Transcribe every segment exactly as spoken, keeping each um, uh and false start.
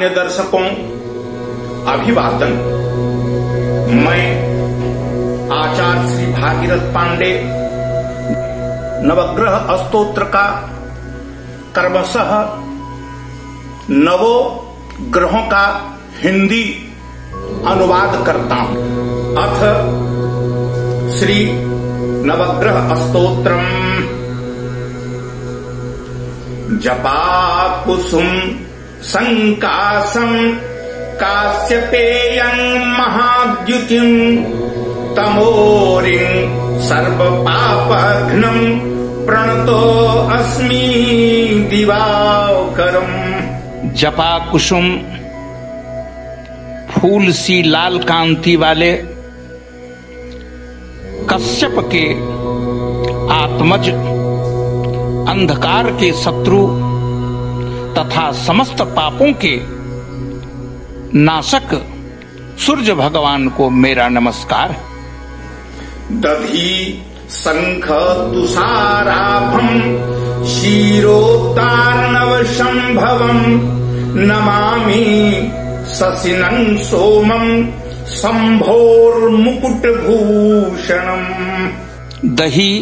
मान्य दर्शकों, अभिवादन। मैं आचार्य श्री भागीरथ पांडे नवग्रह स्तोत्र का क्रमशः नवो ग्रहों का हिंदी अनुवाद करता हूँ। अथ श्री नवग्रह स्तोत्रम। जपाकुसुम संकासम काश्यपेयं महाद्युतिं तमोरिं सर्वपापघ्नं प्रणतो अस्मि दिवाकरम्। जपाकुसुम फूल सी लाल कांति वाले कश्यप के आत्मज, अंधकार के शत्रु तथा समस्त पापों के नाशक सूर्य भगवान को मेरा नमस्कार। दधी शंख तुषाराभम क्षीरोत्तार्णव संभवम नमामि शशिनं सोमं शंभोर्मुकुट भूषणम। दही,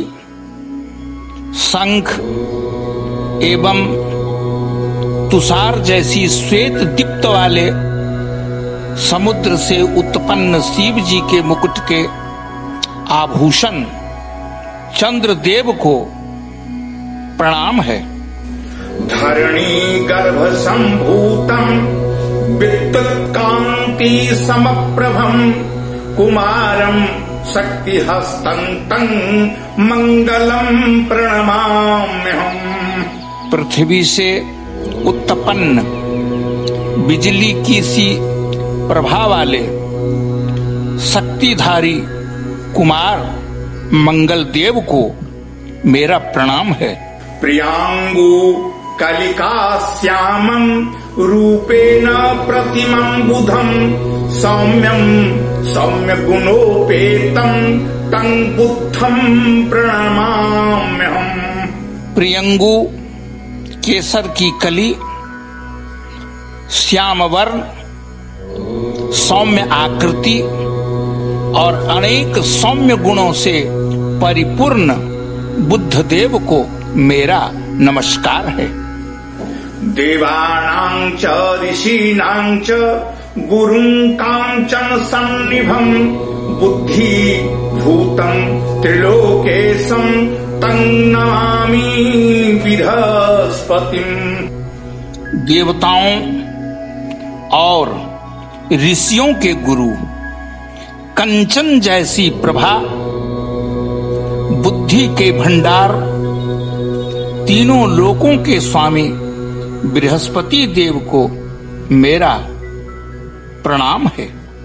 शंख एवं तुषार जैसी श्वेत दीप्त वाले समुद्र से उत्पन्न शिव जी के मुकुट के आभूषण चंद्रदेव को प्रणाम है। धरणी गर्भ संभूतम विद्युत कांति समप्रभम कुमारम शक्ति हस्तंतं मंगलम प्रणमाम्यहम्। पृथ्वी से उत्पन्न बिजली की सी प्रभा वाले शक्तिधारी कुमार मंगल देव को मेरा प्रणाम है। प्रियांगु कलिका श्यामं रूपेण प्रतिमं बुधं सौम्यं सौम्य गुणोपेतं तं बुद्धं प्रणमाम्यहम्। प्रियंगु केसर की कली, श्याम वर्ण, सौम्य आकृति और अनेक सौम्य गुणों से परिपूर्ण बुद्ध देव को मेरा नमस्कार है। देवानां च ऋषीणां च गुरुं कांचन सन्निभं बुद्धि भूतं त्रिलोकेशं तं नमामि बृहस्पतिम्। देवताओं और ऋषियों के गुरु, कंचन जैसी प्रभा, बुद्धि के भंडार, तीनों लोकों के स्वामी बृहस्पति देव को मेरा प्रणाम है।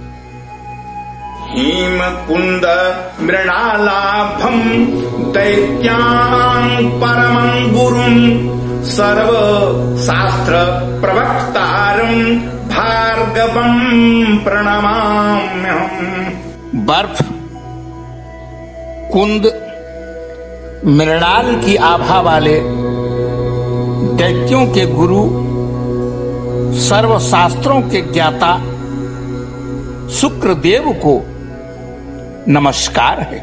हिम कुंद मृणालाभम दैत्यां परमं गुरुं सर्व शास्त्र प्रवक्तारं भार्गवं प्रणमाम्यहम्। बर्फ, कुंद, मृणाल की आभा वाले दैत्यों के गुरु, सर्व शास्त्रों के ज्ञाता शुक्रदेव को नमस्कार है।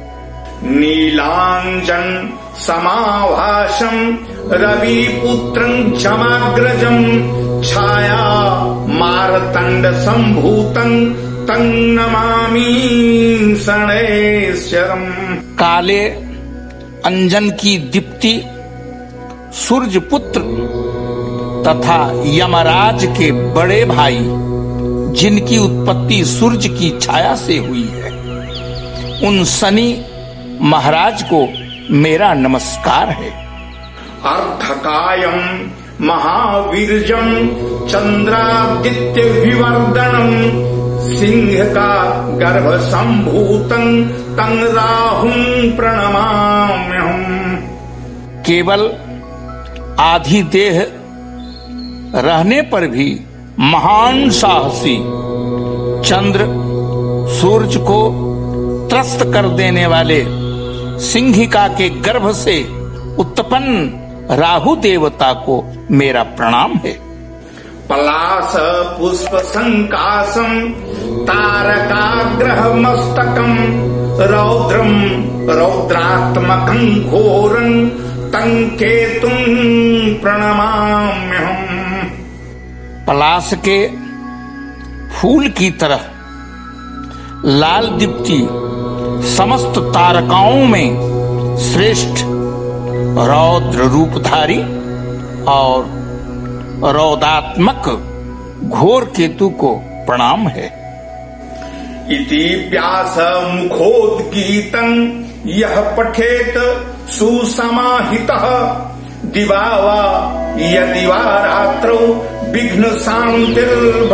नीलांजन समाभासं रविपुत्रं जमाग्रजं छाया मारतंड संभूतं तं नमामि शनैश्चरम्। काले अंजन की दीप्ति सूर्य पुत्र तथा यमराज के बड़े भाई, जिनकी उत्पत्ति सूर्य की छाया से हुई है, उन शनि महाराज को मेरा नमस्कार है। अर्धकायं महावीर्यं चंद्रादित्य विवर्धनम सिंह का गर्भ संभूतं तं राहुं प्रणमाम्यहम्। केवल आधी देह रहने पर भी महान साहसी चंद्र सूर्य को त्रस्त कर देने वाले सिंहिका के गर्भ से उत्पन्न राहु देवता को मेरा प्रणाम है। पलाश पुष्प संकाशम तारकाग्रह मस्तकम रौद्रम रौद्रात्मकं घोरं तं केतुं प्रणमाम्यहम्। पलाश के फूल की तरह लाल दीप्ति समस्त तारकाओं में श्रेष्ठ रौद्र रूपधारी और रौदात्मक घोर केतु को प्रणाम है। इति व्यास मुखोद्गीतं यह पठेत सुसमाहितः दिवा वा यदि वा रात्रौ विघ्न शांतिर्भविष्यति।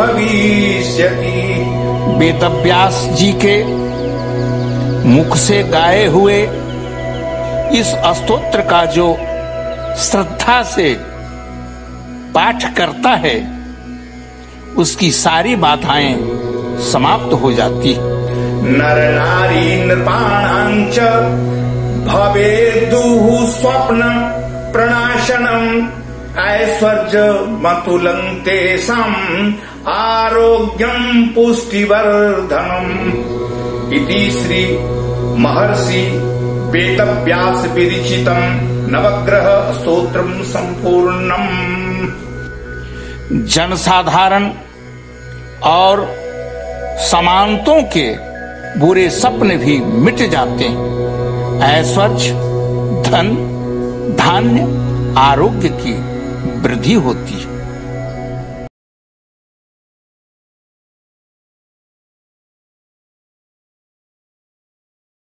वेदव्यास जी के मुख से गाए हुए इस स्तोत्र का जो श्रद्धा से पाठ करता है उसकी सारी बाधाएं समाप्त हो जाती। नर नारी नृपाणांच भवेदुः स्वप्न प्रणाशनम ऐश्वर्य मतुलं तेषां आरोग्यं पुष्टिवर्धनम। इति श्री महर्षि वेदव्यास विरचितं नवग्रह स्तोत्रम संपूर्णम। जनसाधारण और समानतों के बुरे सपने भी मिट जाते हैं। ऐश्वर्य धन धान्य आरोग्य की वृद्धि होती है।